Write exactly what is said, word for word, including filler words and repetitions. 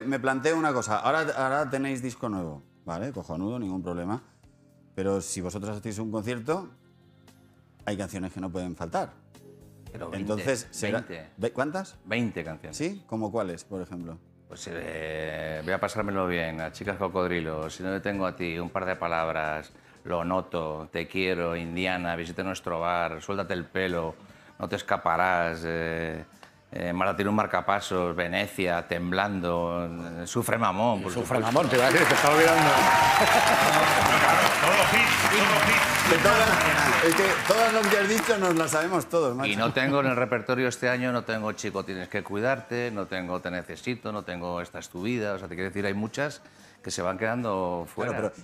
Me planteo una cosa. Ahora, ahora tenéis disco nuevo, ¿vale? Cojonudo, ningún problema. Pero si vosotros hacéis un concierto, hay canciones que no pueden faltar. Pero veinte, Entonces, será... veinte. ¿Cuántas? veinte canciones. ¿Sí? ¿Cómo cuáles, por ejemplo? Pues eh, voy a pasármelo bien, a Chicas Cocodrilo, Si no te tengo a ti, un par de palabras, Lo noto, Te quiero, Indiana, Visita nuestro bar, Suéltate el pelo, No te escaparás, eh, eh, Marta tiene un marcapasos, Venecia, Temblando, eh, Sufre mamón, por Sufre supuesto. mamón, te iba a decir, te estaba olvidando. Todos los hits, todos los hits. Que todas, es que todas las que has dicho nos las sabemos todos, macho. Y no tengo en el repertorio este año, no tengo Chico, tienes que cuidarte, no tengo Te necesito, no tengo Esta es tu vida, o sea, te quiero decir, hay muchas que se van quedando fuera. Claro, pero